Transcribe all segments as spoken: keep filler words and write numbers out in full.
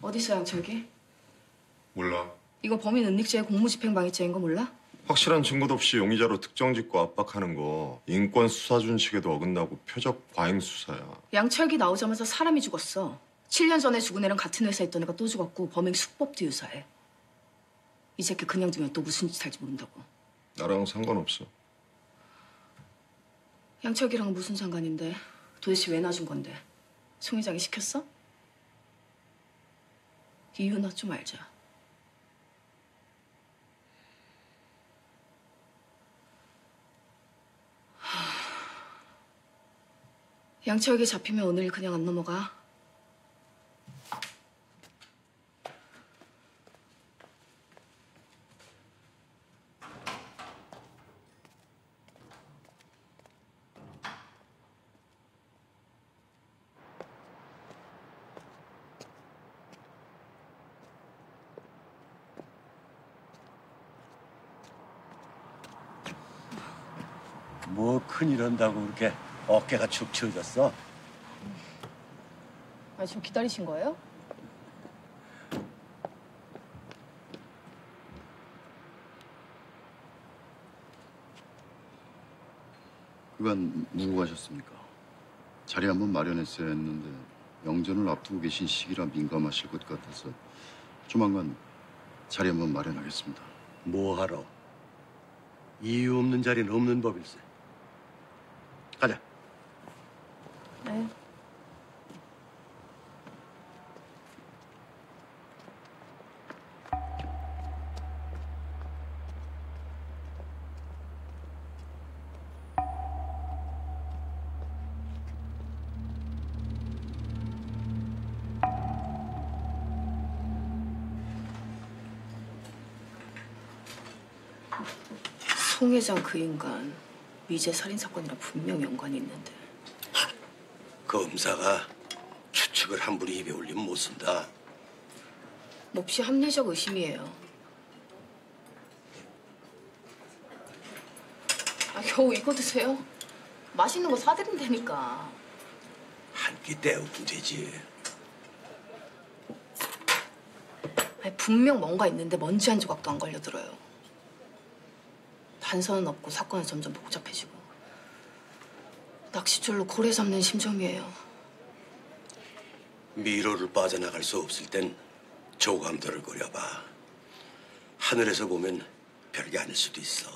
어디서 양철기? 몰라. 이거 범인 은닉죄의 공무집행방해죄인 거 몰라? 확실한 증거도 없이 용의자로 특정짓고 압박하는 거 인권 수사 준칙에도 어긋나고 표적 과잉 수사야. 양철기 나오자마자 사람이 죽었어. 칠 년 전에 죽은 애랑 같은 회사에 있던 애가 또 죽었고 범행 수법도 유사해. 이 새끼 그냥 두면 또 무슨 짓 할지 모른다고. 나랑 상관없어. 양철기랑은 무슨 상관인데? 도대체 왜 놔준 건데? 송 회장이 시켰어? 이유나 좀 알자. 하... 양철기 잡히면 오늘 그냥 안 넘어가. 뭐 큰일 한다고 그렇게 어깨가 축 처졌어? 아, 지금 기다리신 거예요? 그간 누구 가셨습니까? 자리 한번 마련했어야 했는데 영전을 앞두고 계신 시기라 민감하실 것 같아서 조만간 자리 한번 마련하겠습니다. 뭐하러? 이유 없는 자리는 없는 법일세. 가자. 네. 송 회장 그 인간 미제 살인 사건이랑 분명 연관이 있는데. 검사가 추측을 함부로 입에 올리면 못 쓴다. 몹시 합리적 의심이에요. 아, 겨우 이거 드세요? 맛있는 거 사드린다니까. 한 끼 때우면 되지. 아니, 분명 뭔가 있는데 먼지 한 조각도 안 걸려들어요. 단서는 없고 사건은 점점 복잡해지고. 낚싯줄로 고래 잡는 심정이에요. 미로를 빠져나갈 수 없을 땐 조감도를 그려봐. 하늘에서 보면 별게 아닐 수도 있어.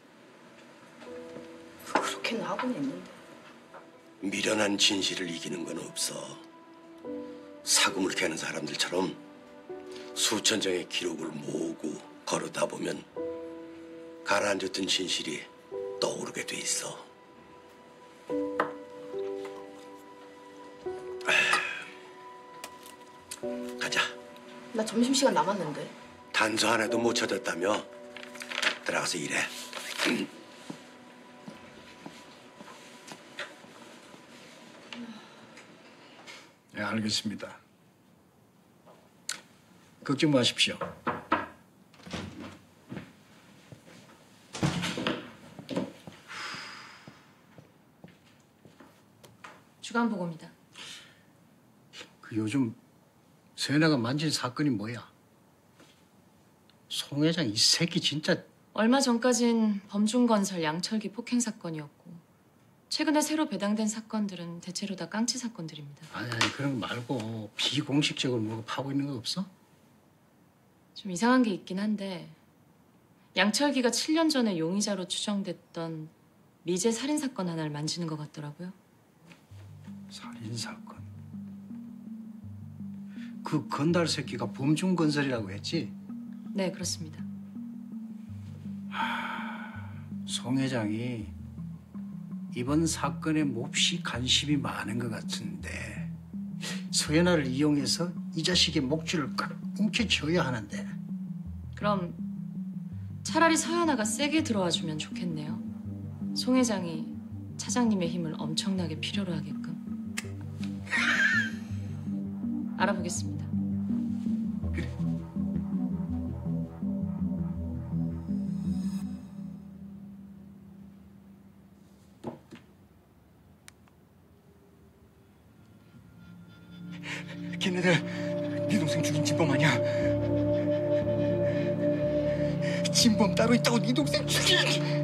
그렇게는 하고는 있는데. 미련한 진실을 이기는 건 없어. 사금을 캐는 사람들처럼 수천 장의 기록을 모으고 걸어다 보면 가라앉았던 진실이 떠오르게 돼 있어. 가자. 나 점심시간 남았는데. 단서 하나도 못 찾았다며? 들어가서 일해. 네, 알겠습니다. 걱정 마십시오. 주간 보고입니다. 그 요즘 세나가 만진 사건이 뭐야? 송 회장 이 새끼 진짜. 얼마 전까진 범중건설 양철기 폭행 사건이었고 최근에 새로 배당된 사건들은 대체로 다 깡치 사건들입니다. 아니 아니 그런 거 말고 비공식적으로 뭐가 파고 있는 거 없어? 좀 이상한 게 있긴 한데 양철기가 칠 년 전에 용의자로 추정됐던 미제 살인 사건 하나를 만지는 것 같더라고요. 살인 사건. 그 건달 새끼가 범중건설이라고 했지? 네, 그렇습니다. 송 회장이 이번 사건에 몹시 관심이 많은 것 같은데 서연아를 이용해서 이 자식의 목줄을 꽉 움켜쥐어야 하는데. 그럼 차라리 서연아가 세게 들어와 주면 좋겠네요. 송 회장이 차장님의 힘을 엄청나게 필요로 하게끔. 알아보겠습니다. 그래. 걔네들 네 동생 죽인 진범 아니야? 진범 따로 있다고 네 동생 죽이지.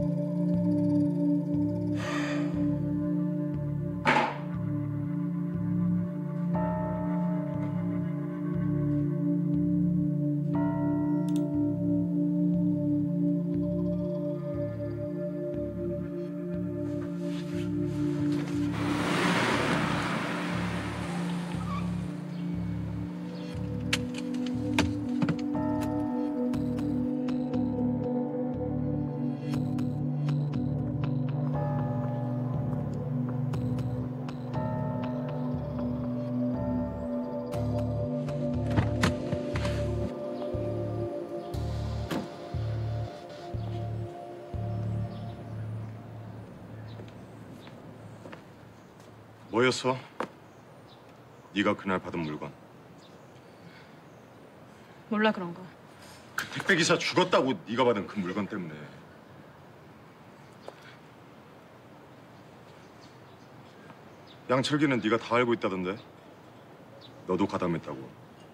뭐였어? 네가 그날 받은 물건. 몰라 그런 거. 그 택배 기사 죽었다고 네가 받은 그 물건 때문에. 양철기는 네가 다 알고 있다던데. 너도 가담했다고.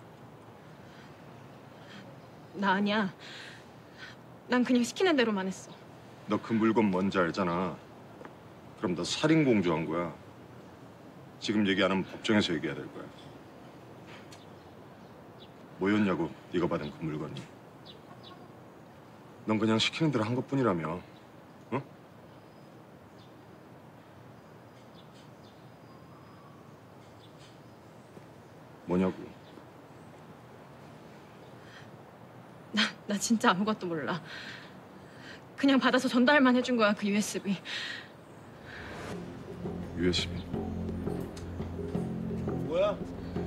나 아니야. 난 그냥 시키는 대로만 했어. 너 그 물건 뭔지 알잖아. 그럼 너 살인 공조한 거야. 지금 얘기 안 하면 법정에서 얘기해야 될 거야. 뭐였냐고, 네가 받은 그 물건이. 넌 그냥 시키는 대로 한 것뿐이라며. 어? 뭐냐고. 나, 나 진짜 아무것도 몰라. 그냥 받아서 전달만 해준 거야, 그 유에스비. 유에스비. 뭐야?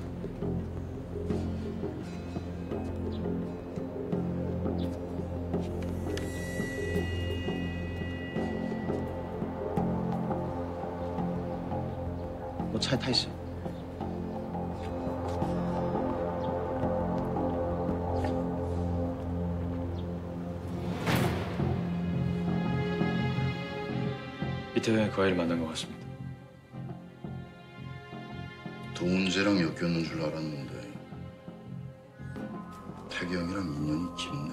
너 차에 타 있어. 이태원에 그 아이를 만난 것 같습니다. 동훈재랑 엮였는 줄 알았는데 태경이랑 인연이 깊네.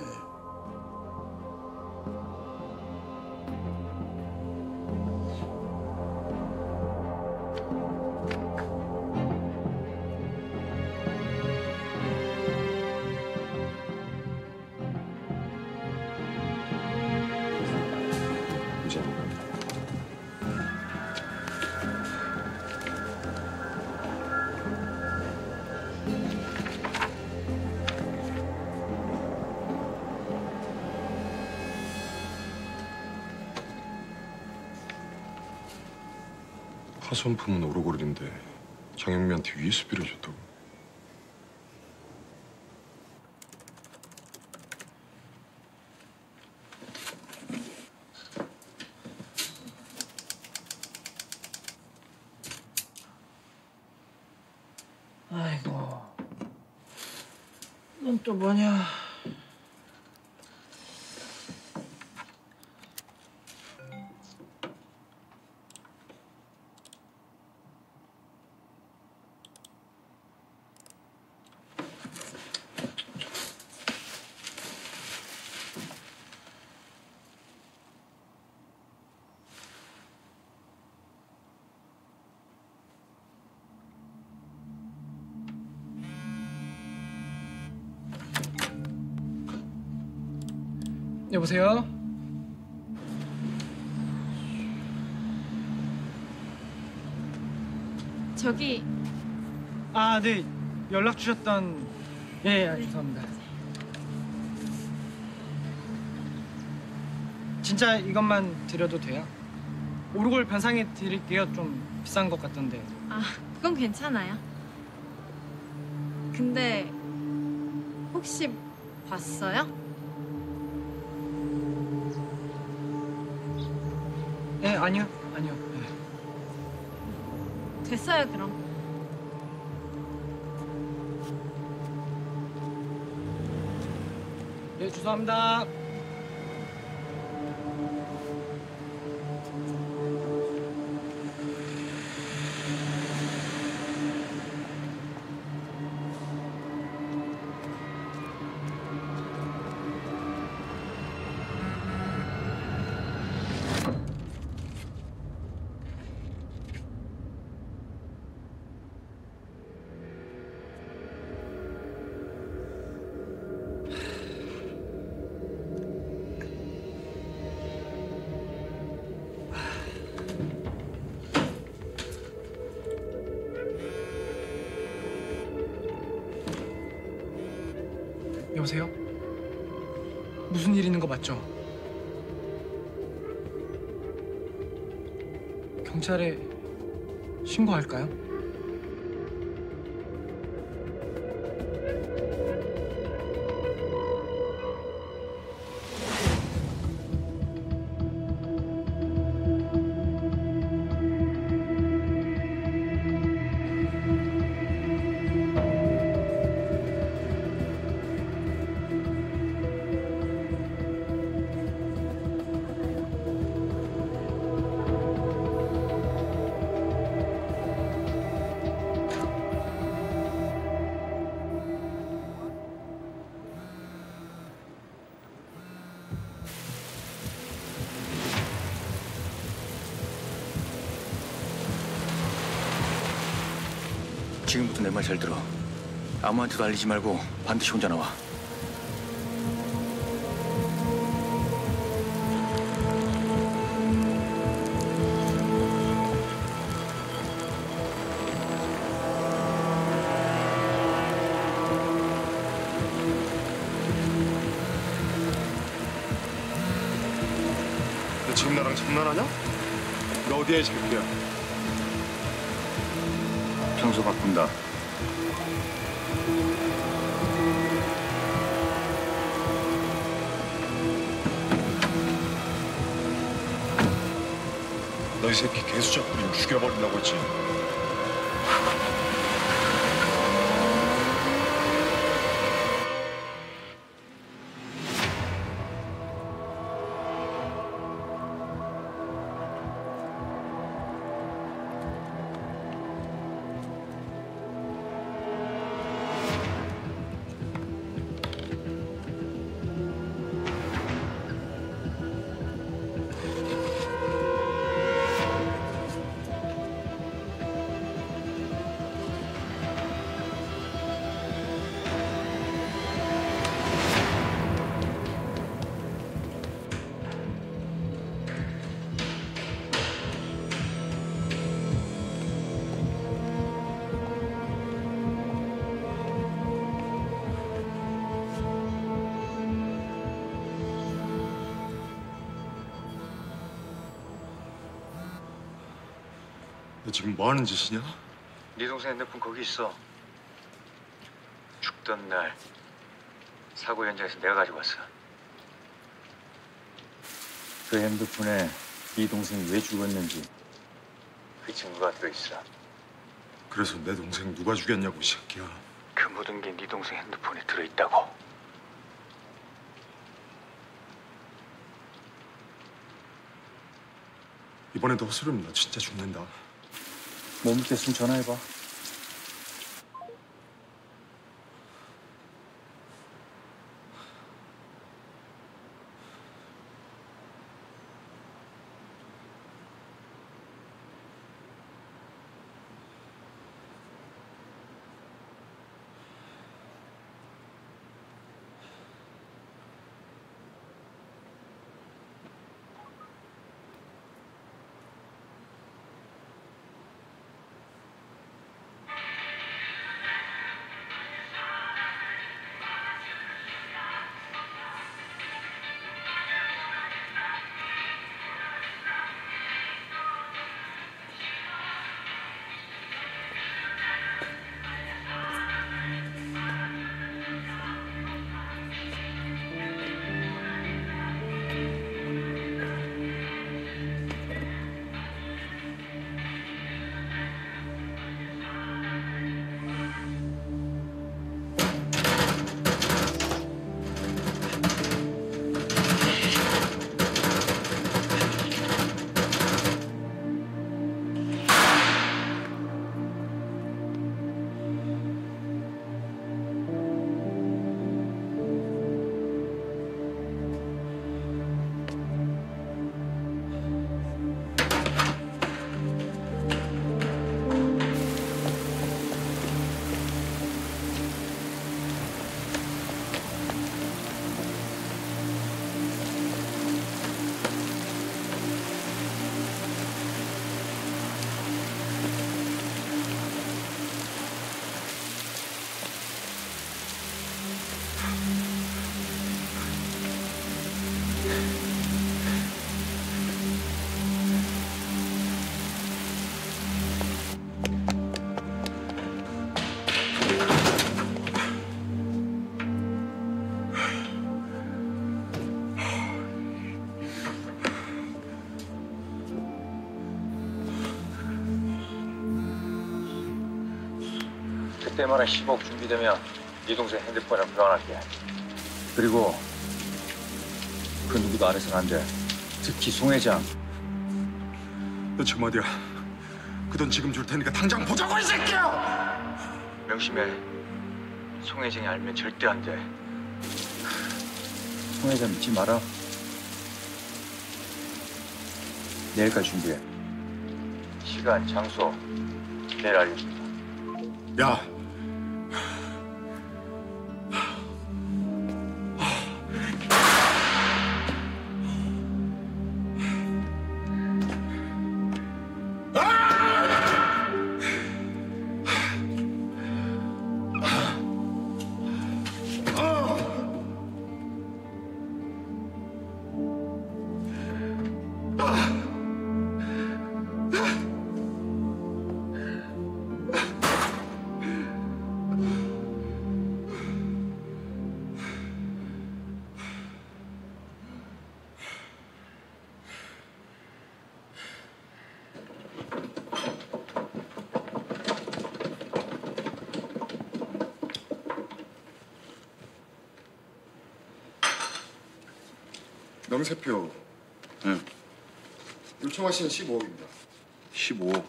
이제 화손품은 오르골인데 장영미한테 유에스비를 줬다고. 아이고, 넌 또 뭐냐? 여보세요? 저기 아, 네. 연락 주셨던... 예, 예, 죄송합니다. 진짜 이것만 드려도 돼요? 오르골 변상해 드릴게요. 좀 비싼 것 같던데. 아, 그건 괜찮아요. 근데 혹시 봤어요? 예, 아니요. 아니요. 예. 됐어요, 그럼. 예, 죄송합니다. 여보세요? 무슨 일 있는 거 맞죠? 경찰에 신고할까요? 지금부터 내 말 잘 들어. 아무한테도 알리지 말고 반드시 혼자 나와. 너 지금 나랑 장난하냐? 너 어디야 이 새끼야? 평소 바꾼다. 너 이 새끼 개수작 부리면 죽여버린다고 했지. 너 지금 뭐 하는 짓이냐? 네 동생 핸드폰 거기 있어. 죽던 날 사고 현장에서 내가 가지고 왔어. 그 핸드폰에 네 동생이 왜 죽었는지 그 증거가 들어있어. 그래서 내 동생 누가 죽였냐고 이 새끼야. 그 모든 게 네 동생 핸드폰에 들어있다고. 이번에도 헛소리면 나 진짜 죽는다. 못 믿겠으면 전화해봐. 그때 말한 십억 준비되면 네 동생 핸드폰을 불안할게. 그리고 그 누구도 안 해서는 안 돼. 특히 송 회장. 너 지금 어디야? 그 돈 지금 줄 테니까 당장 보자고 이 새끼야! 명심해. 송 회장이 알면 절대 안 돼. 송 회장 믿지 마라. 내일까지 준비해. 시간, 장소 내일 알려준다. 야! 명세표. 네. 요청하신 십오억입니다. 십오억.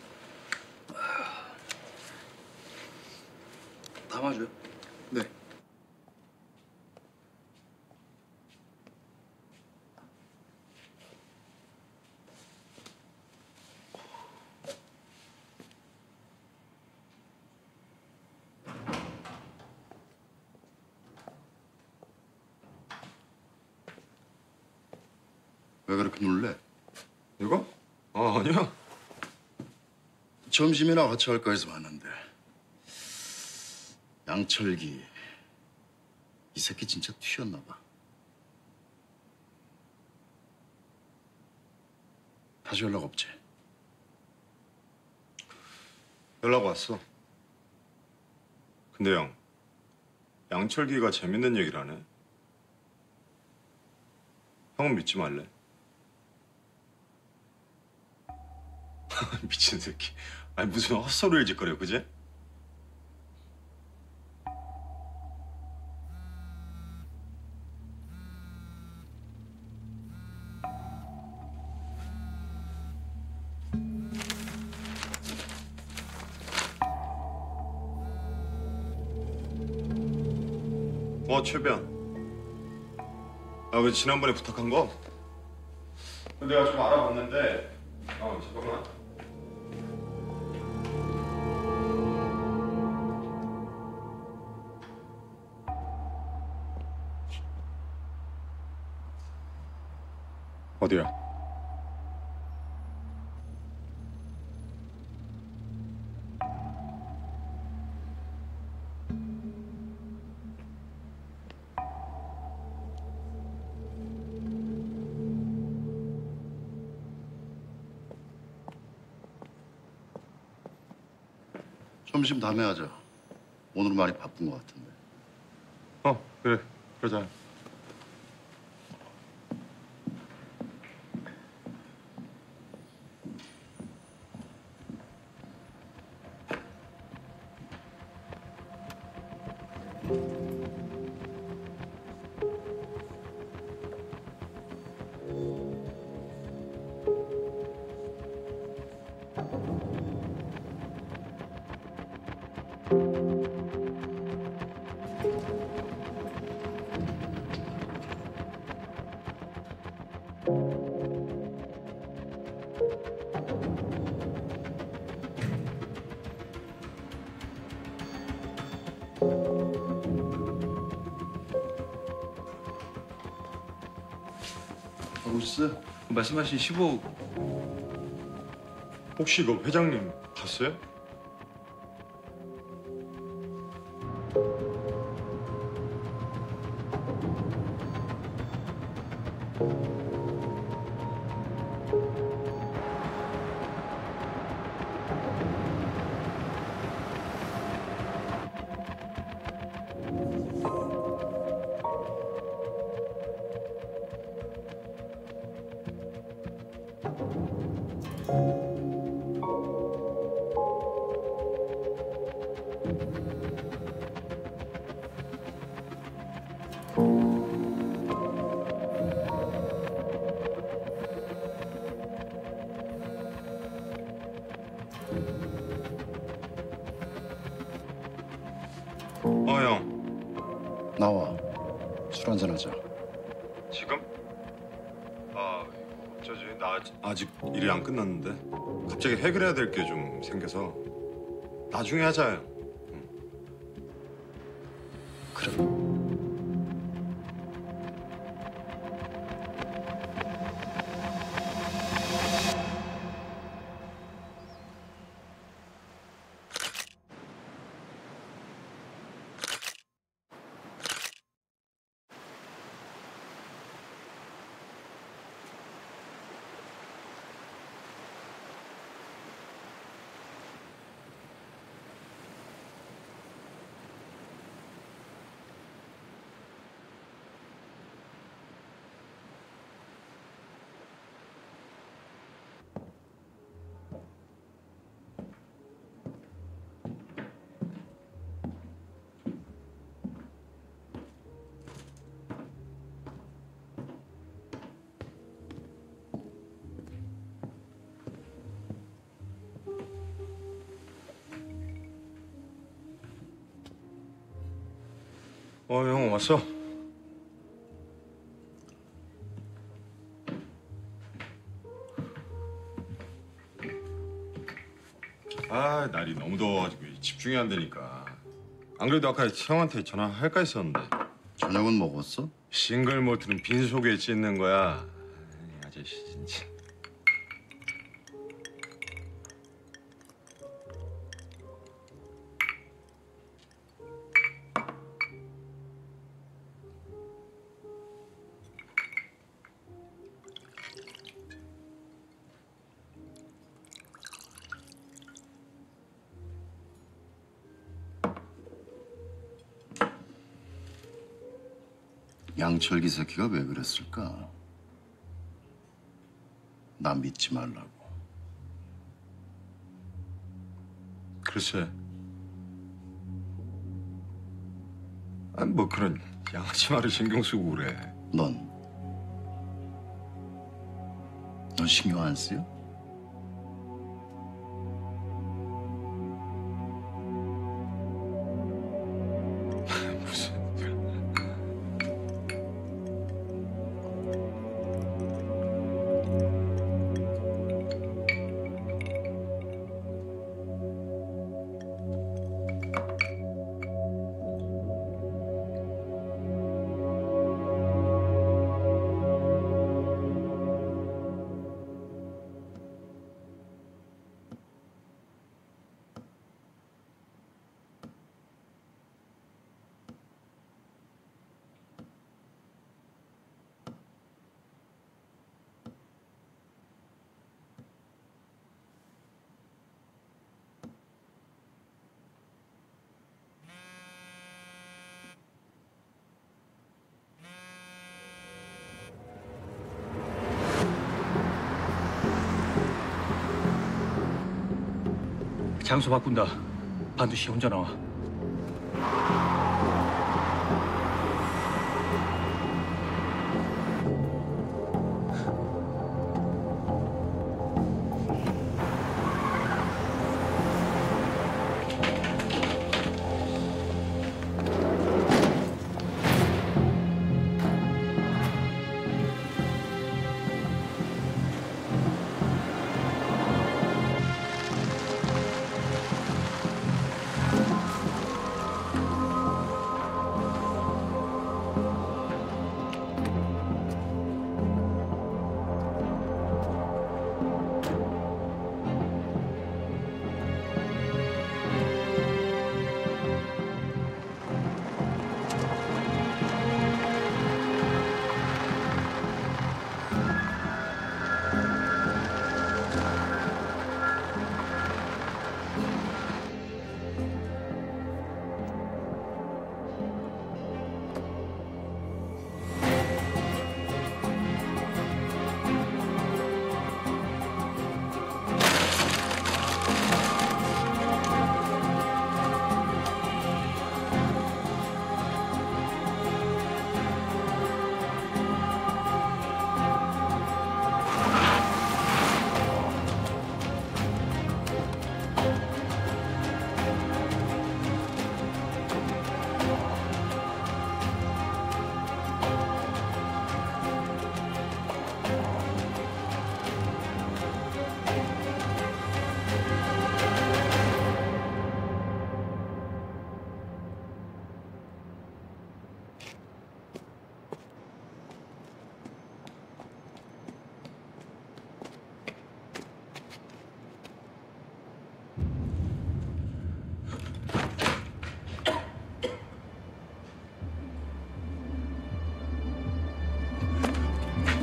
담아줘요? 네. 왜 그렇게 놀래? 이거? 아, 아니야. 점심이나 같이 할까 해서 왔는데. 양철기. 이 새끼 진짜 튀었나 봐. 다시 연락 없지? 연락 왔어. 근데 형, 양철기가 재밌는 얘기를 하네. 형은 믿지 말래. 미친 새끼. 아니 무슨 헛소리를 짓거려, 그지? 어, 최변. 아, 그 지난번에 부탁한 거? 내가 좀 알아봤는데. 어, 잠깐만. 어디야? 점심 다음에 하자. 오늘은 많이 바쁜 것 같은데. 어, 그래. 그러자. 하고 있어? 말씀하신 십오억 혹시 이거 회장님 봤어요? 어, 형. 나와. 술 한잔 하자. 지금? 아, 이거 어쩌지? 나 아직, 아직 일이 안 끝났는데. 갑자기 해결해야 될 게 좀 생겨서. 나중에 하자, 형. 그래. 어, 형 왔어? 아, 날이 너무 더워가지고 집중이 안 되니까. 안 그래도 아까 형한테 전화할까 했었는데. 저녁은 먹었어? 싱글 모트는 빈속에 찢는 거야. 아이, 아저씨 진짜. 양철기 새끼가 왜 그랬을까? 나 믿지 말라고. 글쎄. 아니 뭐 그런 양아치 말을 신경 쓰고 그래. 넌, 넌 신경 안 쓰여? 무슨. 장소 바꾼다. 반드시 혼자 나와.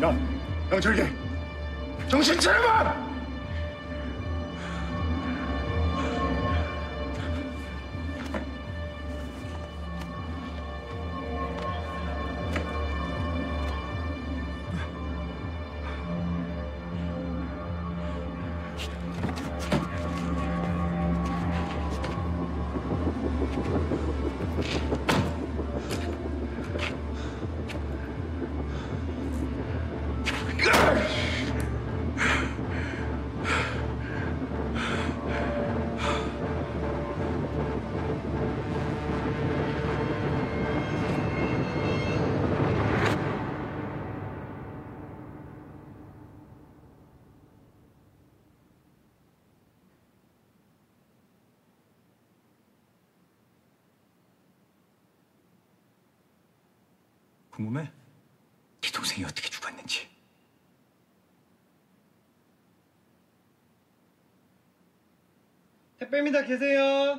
야, 양철기, 정신 차려봐! 궁금해? 네 동생이 어떻게 죽었는지. 택배입니다. 계세요.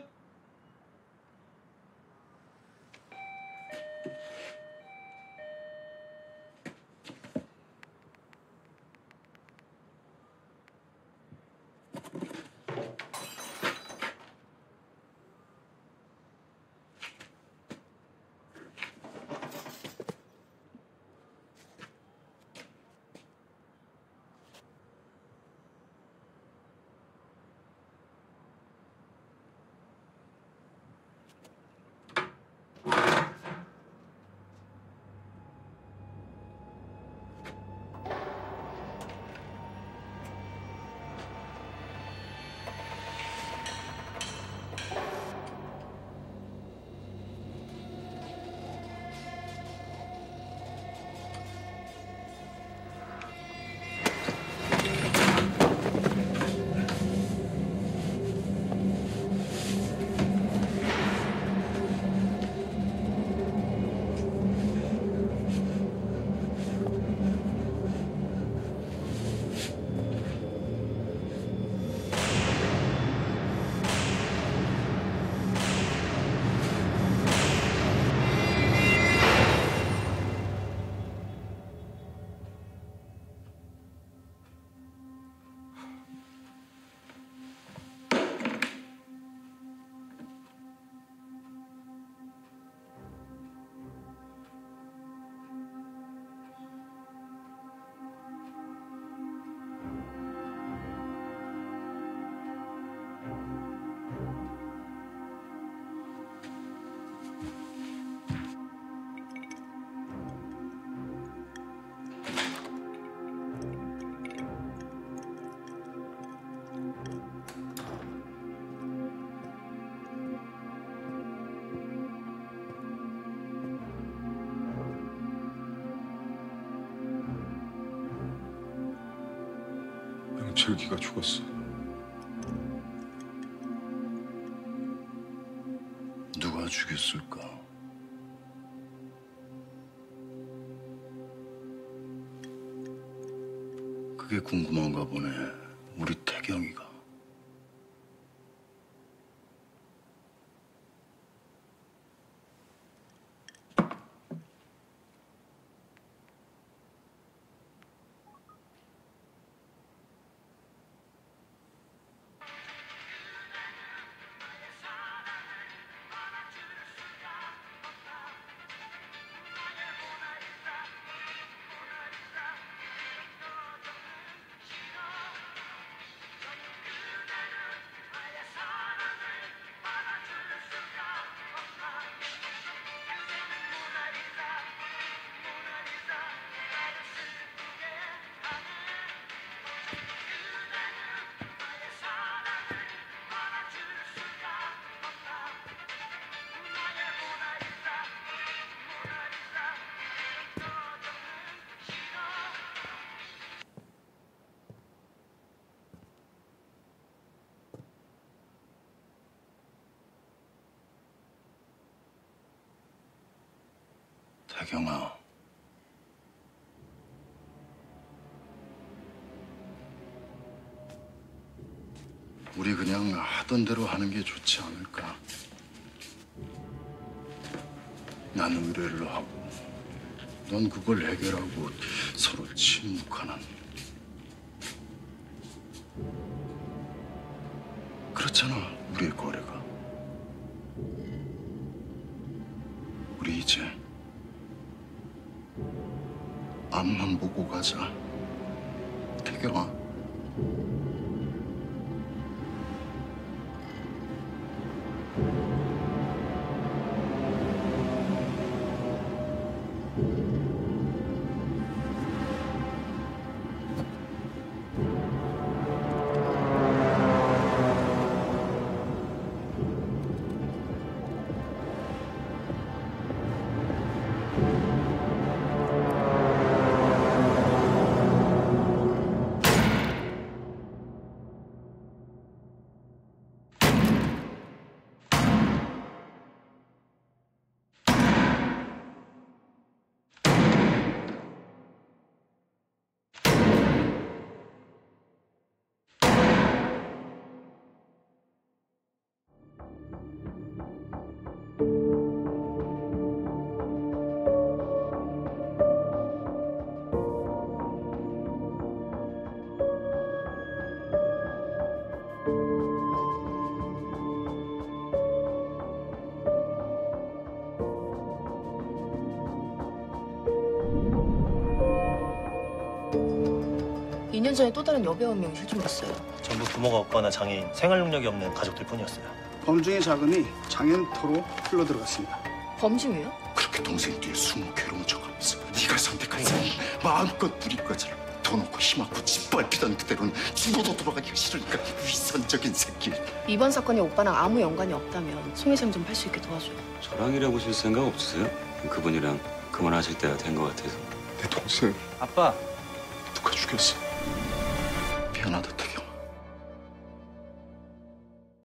양철기가 죽었어. 누가 죽였을까? 그게 궁금한가 보네. 우리 태경이가. 태경아, 우리 그냥 하던 대로 하는 게 좋지 않을까? 난 의뢰를 하고 넌 그걸 해결하고 서로 침묵하는. 그렇잖아, 우리의 거래가. 우리 이제 앞만 보고 가자. 태경아. 이 년 전에 또 다른 여배우 한 명이 실종됐어요. 전부 부모가 없거나 장애인, 생활 능력이 없는 가족들 뿐이었어요. 범중의 자금이 장애인터로 흘러들어갔습니다. 범중이요? 그렇게 동생 뒤에 숨은 괴로운 척하면서 네가 선택한 삶 마음껏 누릴 거잖아. 돈 없고 힘없고 짓밟히던 그대로는 죽어도 돌아가기가 싫으니까 위선적인 새끼. 이번 사건이 오빠랑 아무 연관이 없다면 송 회장 좀 팔 수 있게 도와줘. 저랑 일해보실 생각 없으세요? 그분이랑 그만하실 때가 된 것 같아서. 내 동생 아빠. 누가 죽였어? 미안하다 태경.